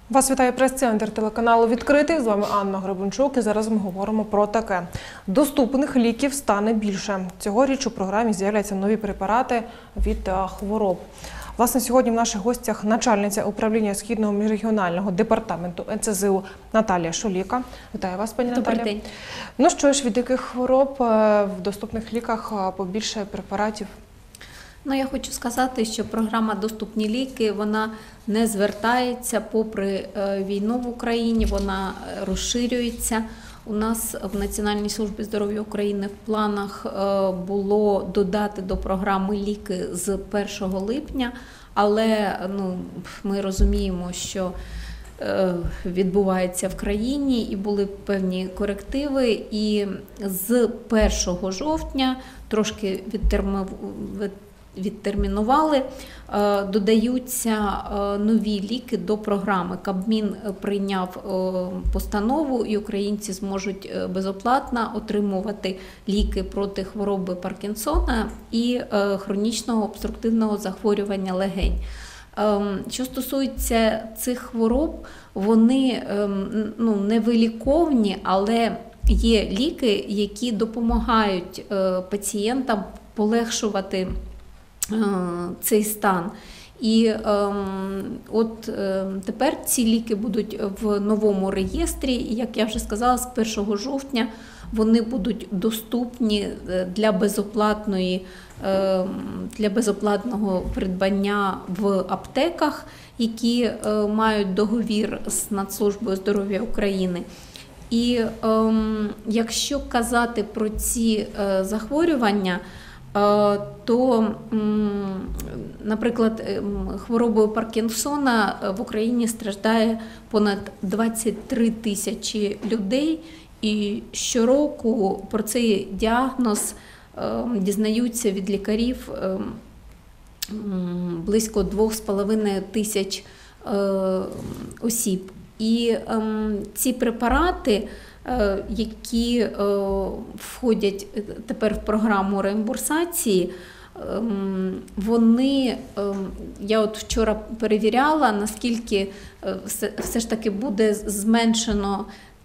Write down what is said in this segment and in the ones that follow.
Вас вітає прес-центр телеканалу «Відкритий». З вами Анна Гребенчук і зараз ми говоримо про таке. Доступних ліків стане більше. Цьогоріч у програмі з'являються нові препарати від хвороб. Власне, сьогодні в наших гостях начальниця управління Східного міжрегіонального департаменту НСЗУ Наталія Шуліка. Вітаю вас, пані Наталія. Добрий день. Ну що ж, від яких хвороб в доступних ліках побільше препаратів? Я хочу сказати, що програма «Доступні ліки» вона не звертається попри війну в Україні, вона розширюється. У нас в Національній службі здоров'я України в планах було додати до програми ліки з 1 липня, але ми розуміємо, що відбувається в країні і були певні корективи, і з 1 жовтня трошки відтермінували, додаються нові ліки до програми. Кабмін прийняв постанову, і українці зможуть безоплатно отримувати ліки проти хвороби Паркінсона і хронічного обструктивного захворювання легень. Що стосується цих хвороб, вони невиліковні, але є ліки, які допомагають пацієнтам полегшувати цей стан. І тепер ці ліки будуть в новому реєстрі, і, як я вже сказала, з 1 жовтня вони будуть доступні для безоплатного придбання в аптеках, які мають договір з Нацслужбою здоров'я України. І якщо казати про ці захворювання, то, наприклад, хворобою Паркінсона в Україні страждає понад 23 тисячі людей, і щороку про цей діагноз дізнаються від лікарів близько 2,5 тисяч осіб. І ці препарати, які входять тепер в програму реімбурсації, вони, я вчора перевіряла, наскільки все ж таки буде зменшено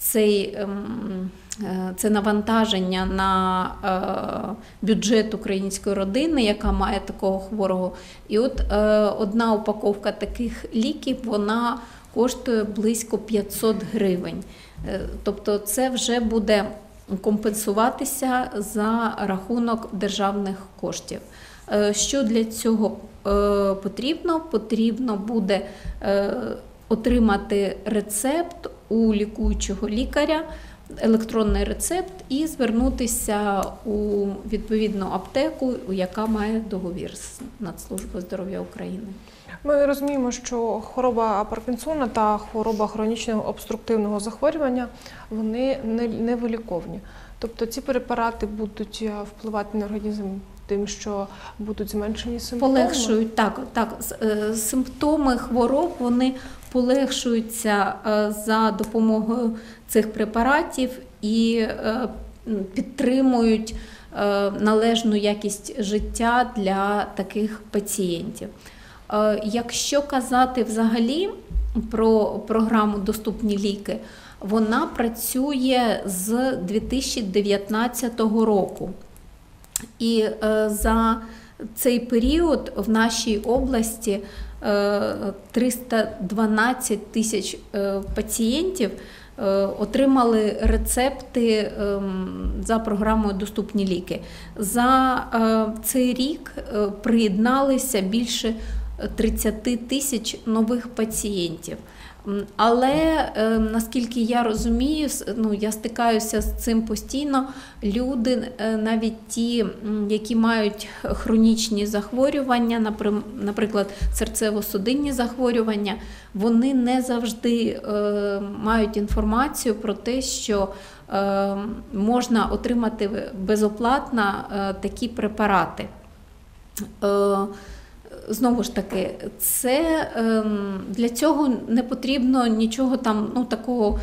це навантаження на бюджет української родини, яка має такого хворого. І одна упаковка таких ліків, вона коштує близько 500 гривень. Тобто це вже буде компенсуватися за рахунок державних коштів. Що для цього потрібно? Потрібно буде отримати рецепт у лікуючого лікаря, електронний рецепт, і звернутися у відповідну аптеку, яка має договір з Нацслужбою здоров'я України. Ми розуміємо, що хвороба Паркінсона та хвороба хронічного обструктивного захворювання, вони невиліковні. Тобто ці препарати будуть впливати на організм тим, що будуть зменшені симптоми? Полегшують, так. Симптоми хвороб, вони полегшуються за допомогою цих препаратів і підтримують належну якість життя для таких пацієнтів. Якщо казати взагалі про програму «Доступні ліки», вона працює з 2019 року. І за цей період в нашій області 312 тисяч пацієнтів отримали рецепти за програмою «Доступні ліки». За цей рік приєдналися більше 30 тисяч нових пацієнтів. Але, наскільки я розумію, я стикаюся з цим постійно, люди, навіть ті, які мають хронічні захворювання, наприклад, серцево-судинні захворювання, вони не завжди мають інформацію про те, що можна отримати безоплатно такі препарати. Знову ж таки, для цього не потрібно нічого такого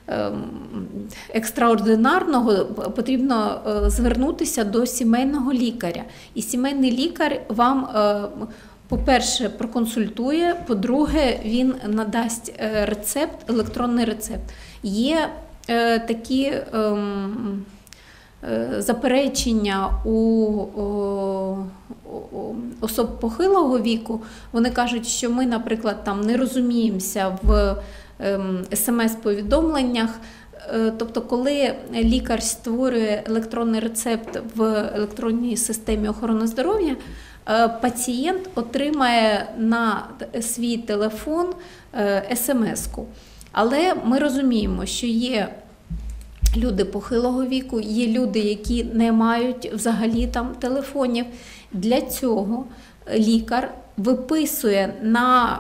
екстраординарного, потрібно звернутися до сімейного лікаря. І сімейний лікар вам по-перше, проконсультує, по-друге, він надасть рецепт, електронний рецепт. Є такі заперечення у особ похилого віку. Вони кажуть, що ми, наприклад, там не розуміємося в смс-повідомленнях. Тобто, коли лікар створює електронний рецепт в електронній системі охорони здоров'я, пацієнт отримає на свій телефон смс-ку. Але ми розуміємо, що є люди похилого віку, є люди, які не мають взагалі там телефонів. Для цього лікар виписує на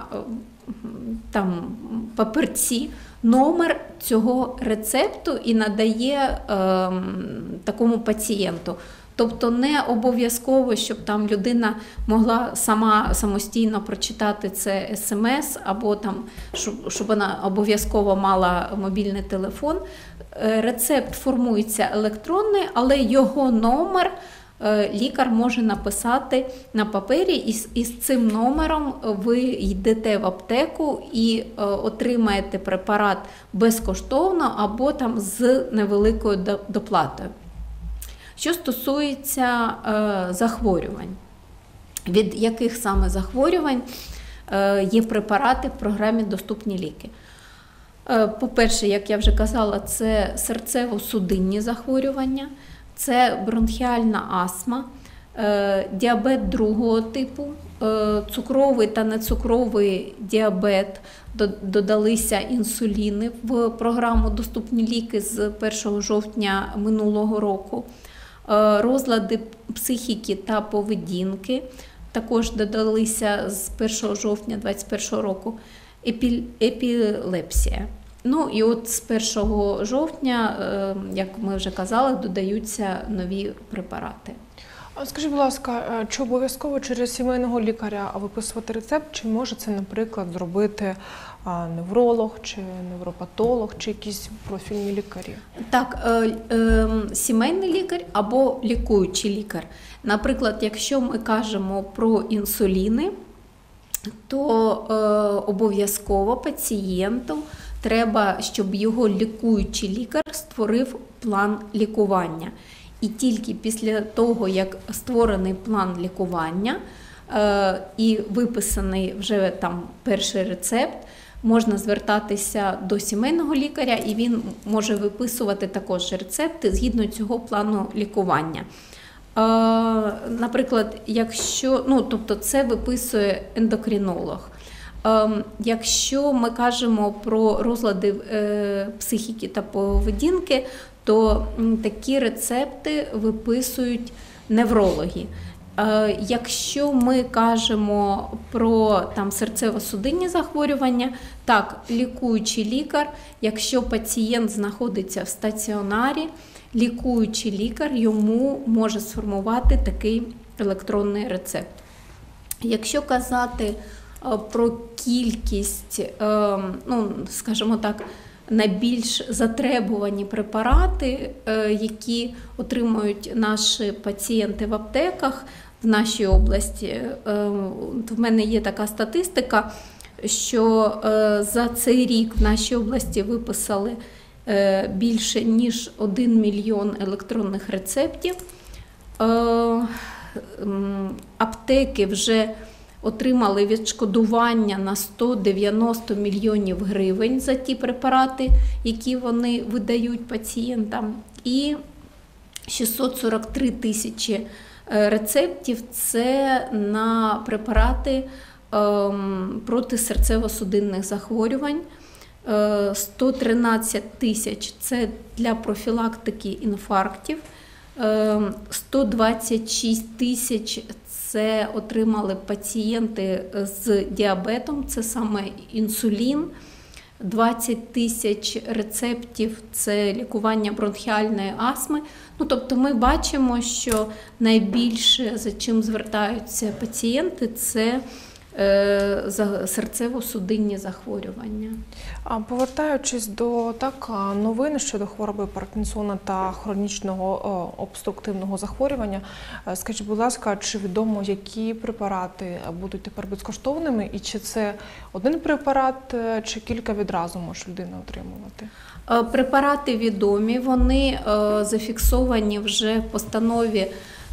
там папірці номер цього рецепту і надає такому пацієнту. Тобто не обов'язково, щоб там людина могла самостійно прочитати це смс, або там, щоб вона обов'язково мала мобільний телефон. Рецепт формується електронний, але його номер лікар може написати на папері, і з цим номером ви йдете в аптеку і отримаєте препарат безкоштовно або там з невеликою доплатою. Що стосується захворювань, від яких саме захворювань є препарати в програмі «Доступні ліки». По-перше, як я вже казала, це серцево-судинні захворювання, це бронхіальна астма, діабет другого типу, цукровий та нецукровий діабет, додалися інсуліни в програму «Доступні ліки» з 1 жовтня минулого року, розлади психіки та поведінки також додалися з 1 жовтня 2021 року, епілепсія. Ну і от з 1 жовтня, як ми вже казали, додаються нові препарати. Скажіть, будь ласка, чи обов'язково через сімейного лікаря виписувати рецепт, чи може це, наприклад, зробити невролог, чи невропатолог, чи якісь профільні лікарі? Так, сімейний лікар або лікуючий лікар. Наприклад, якщо ми кажемо про інсуліни, то обов'язково пацієнту треба, щоб його лікуючий лікар створив план лікування. І тільки після того, як створений план лікування і виписаний вже там перший рецепт, можна звертатися до сімейного лікаря, і він може виписувати також рецепти згідно цього плану лікування. Наприклад, тобто це виписує ендокринолог. Якщо ми кажемо про розлади психіки та поведінки, то такі рецепти виписують неврологи. Якщо ми кажемо про серцево-судинні захворювання, так, лікуючий лікар, якщо пацієнт знаходиться в стаціонарі, лікуючий лікар йому може сформувати такий електронний рецепт. Якщо казати про кількість, скажімо так, найбільш затребувані препарати, які отримують наші пацієнти в аптеках в нашій області. В мене є така статистика, що за цей рік в нашій області виписали більше ніж 1 мільйон електронних рецептів. Аптеки вже отримали відшкодування на 190 мільйонів гривень за ті препарати, які вони видають пацієнтам, і 643 тисячі рецептів – це на препарати проти серцево-судинних захворювань, 113 тисяч – це для профілактики інфарктів, 126 тисяч – це отримали пацієнти з діабетом, це саме інсулін, 20 тисяч рецептів – це лікування бронхіальної астми. Тобто ми бачимо, що найбільше, за чим звертаються пацієнти, це серцево-судинні захворювання. А повертаючись до новин щодо хвороби Паркінсона та хронічного обструктивного захворювання, скажіть, будь ласка, чи відомо, які препарати будуть тепер безкоштовними, і чи це один препарат, чи кілька відразу може людина отримувати? Препарати відомі, вони зафіксовані вже в постанові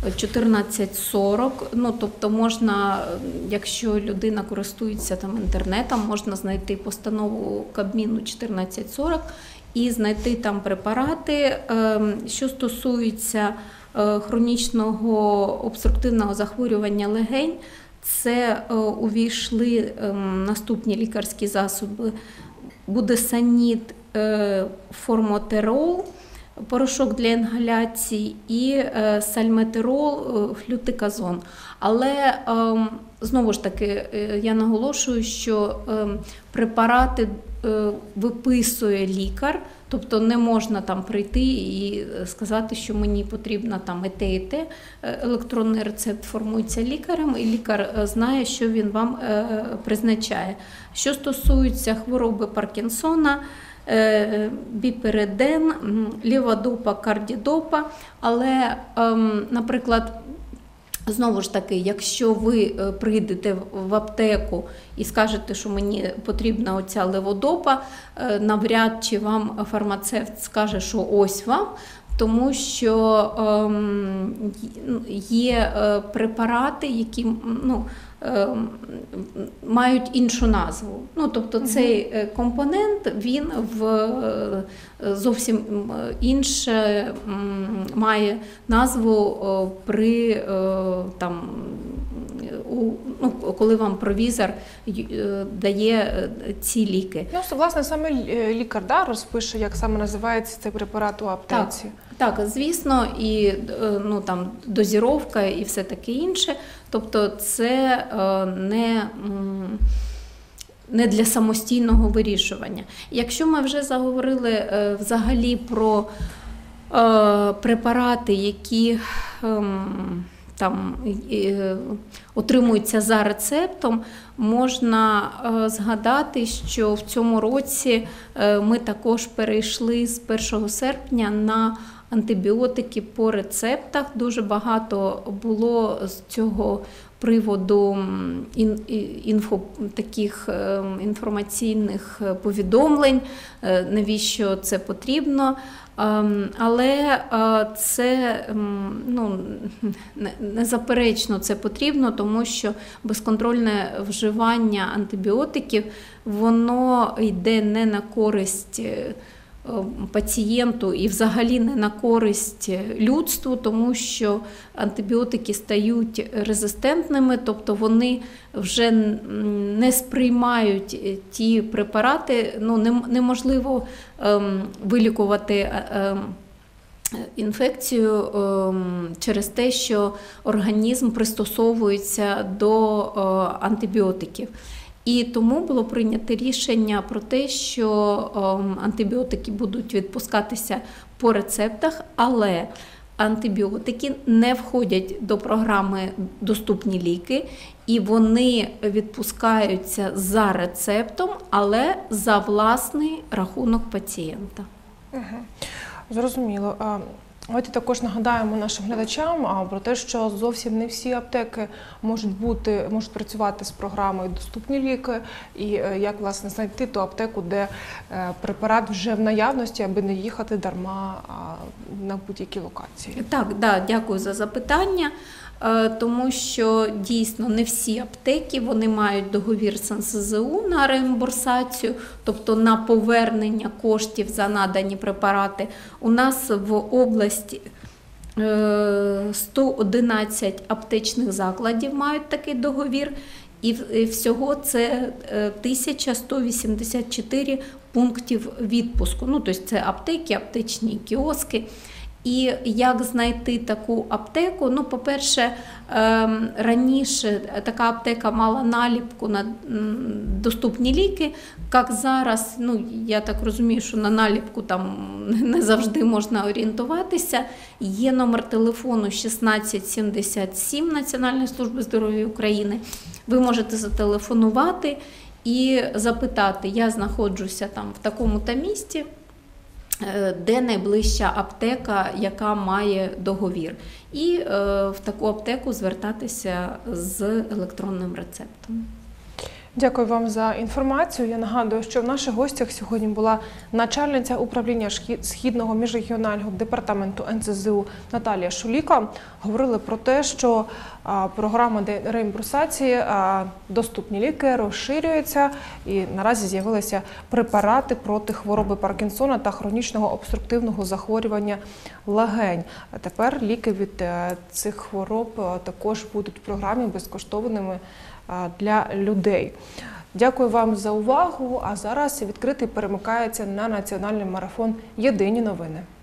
1440, тобто можна, якщо людина користується інтернетом, можна знайти постанову Кабміну 1440 і знайти там препарати. Що стосується хронічного обструктивного захворювання легень, це увійшли наступні лікарські засоби: будесонід, формотерол, порошок для інгаляції, і сальметирол, флютиказон. Але, знову ж таки, я наголошую, що препарати виписує лікар, тобто не можна прийти і сказати, що мені потрібно і те, і те. Електронний рецепт формується лікарем, і лікар знає, що він вам призначає. Що стосується хвороби Паркінсона, біпереден, ліводопа, кардідопа, але, наприклад, знову ж таки, якщо ви прийдете в аптеку і скажете, що мені потрібна оця леводопа, навряд чи вам фармацевт скаже, що ось вам, тому що є препарати, які мають іншу назву. Тобто цей компонент, він зовсім інше має назву коли вам провізор дає ці ліки. Власне, саме лікар розпише, як саме називається цей препарат у аптеці. Так, звісно, і дозіровка і все таке інше. Тобто це не для самостійного вирішування. Якщо ми вже заговорили взагалі про препарати, які отримуються за рецептом, можна згадати, що в цьому році ми також перейшли з 1 серпня на антибіотики по рецептах. Дуже багато було з цього приводу таких інформаційних повідомлень, навіщо це потрібно. Але це незаперечно це потрібно, тому що безконтрольне вживання антибіотиків, воно йде не на користь пацієнту і взагалі не на користь людству, тому що антибіотики стають резистентними, тобто вони вже не сприймають ті препарати, неможливо вилікувати інфекцію через те, що організм пристосовується до антибіотиків. І тому було прийнято рішення про те, що антибіотики будуть відпускатися по рецептах, але антибіотики не входять до програми «Доступні ліки», і вони відпускаються за рецептом, але за власний рахунок пацієнта. Зрозуміло. Давайте також нагадаємо нашим глядачам про те, що зовсім не всі аптеки можуть працювати з програмою «Доступні ліки», і як, власне, знайти ту аптеку, де препарат вже в наявності, аби не їхати дарма на будь-які локації. Так, дякую за запитання. Тому що дійсно не всі аптеки, вони мають договір з НСЗУ на реімбурсацію, тобто на повернення коштів за надані препарати. У нас в області 111 аптечних закладів мають такий договір, і всього це 1184 пунктів відпуску. Тобто це аптеки, аптечні кіоски. І як знайти таку аптеку? По-перше, раніше така аптека мала наліпку на доступні ліки. Як зараз, я так розумію, що на наліпку там не завжди можна орієнтуватися. Є номер телефону 1677 Національної служби здоров'я України. Ви можете зателефонувати і запитати, я знаходжуся там в такому-то місті, де найближча аптека, яка має договір. І в таку аптеку звертатися з електронним рецептом. Дякую вам за інформацію. Я нагадую, що в наших гостях сьогодні була начальниця управління Східного міжрегіонального департаменту НСЗУ Наталія Шуліка. Говорили про те, що програма реімбурсації «Доступні ліки» розширюється і наразі з'явилися препарати проти хвороби Паркінсона та хронічного обструктивного захворювання легень. А тепер ліки від цих хвороб також будуть в програмі безкоштовними для людей. Дякую вам за увагу, а зараз відкритий перемикається на національний марафон «Єдині новини».